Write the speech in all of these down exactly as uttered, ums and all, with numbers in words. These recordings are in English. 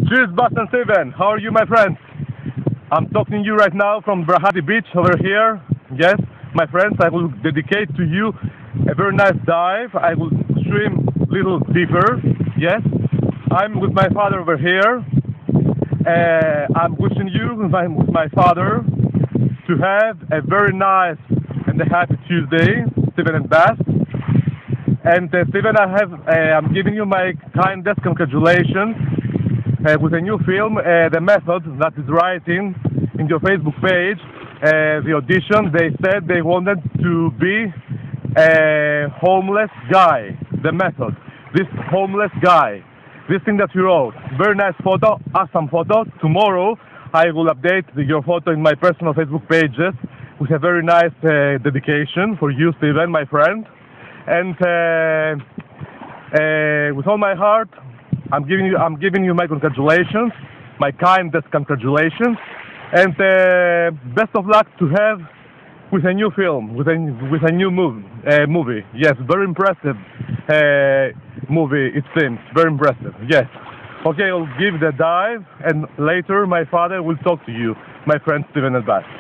Cheers, Bas and Steven. How are you, my friends? I'm talking to you right now from Brahati Beach over here. Yes, my friends, I will dedicate to you a very nice dive. I will swim a little deeper. Yes, I'm with my father over here. Uh, I'm wishing you, with my, with my father, to have a very nice and a happy Tuesday, Steven and Bas. And uh, Steven, I have, uh, I'm giving you my kindest congratulations uh, with a new film, uh, The Method, that is writing in your Facebook page. Uh, the audition, they said they wanted to be a homeless guy. The Method. This homeless guy. This thing that you wrote. Very nice photo, awesome photo. Tomorrow I will update the, your photo in my personal Facebook pages with a very nice uh, dedication for you, Steven, my friend. And uh, uh, with all my heart, I'm giving you, I'm giving you my congratulations, my kindest congratulations, and uh, best of luck to have with a new film, with a with a new movie. Uh, movie, yes, very impressive uh, movie. It seems very impressive. Yes. Okay, I'll give the dive, and later my father will talk to you, my friend Steven and Bas.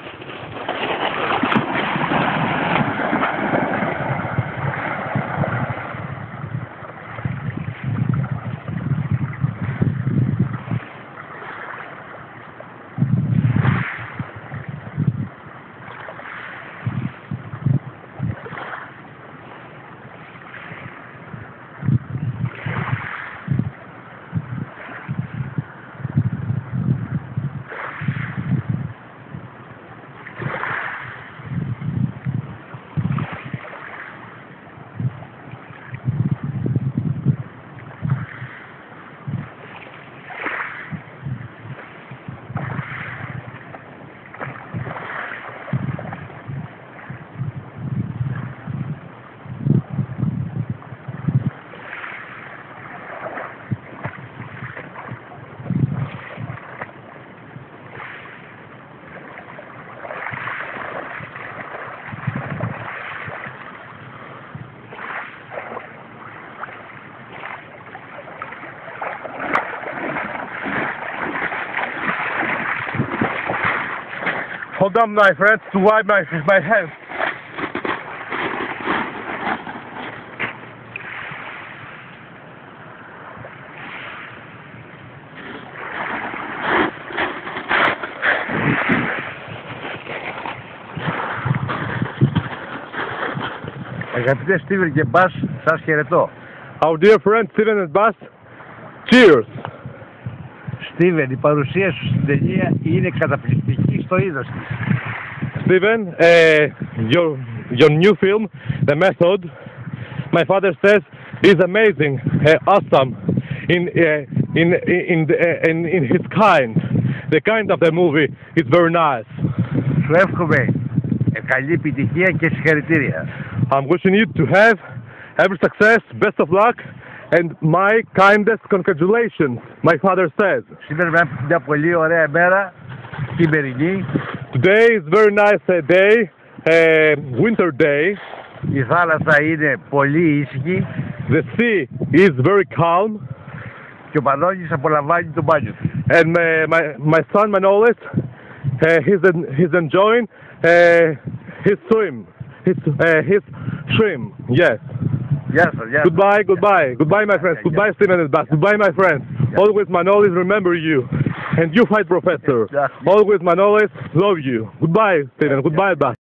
Hold on, my friends, to wipe my, my hands. Αγαπητέ Steven και Bas, σας χαιρετώ. Our dear friends Steven and Bas, cheers. Steven, η παρουσία σου στην ταινία είναι καταπληκτική στο είδος της. Steven, uh, your your new film, The Method, my father says, is amazing, uh, awesome, in uh, in in the, uh, in in his kind. The kind of the movie is very nice. Σου εύχομαι καλή επιτυχία και συγχαρητήρια. I'm wishing you to have every success, best of luck, and my kindest congratulations, my father says. Σήμερα μια πολύ ωραία μέρα, χειμερινή. Today is very nice uh, day, uh, winter day. Η θάλασσα είναι πολύ ήσυχη. The sea is very calm. Και ο Μανώλης απολαμβάνει το μπάνιο του. And my my, my son Manolis, uh, he's he's enjoying uh, his swim, his uh, his swim. Yes. Γεια σας, γεια σας. Goodbye, goodbye, goodbye, my friends. Goodbye, Steven and Bas. Goodbye, my friends. Always Manolis, remember you, and you fight, Professor. Always Manolis, love you. Goodbye, Steven. Goodbye, Bas.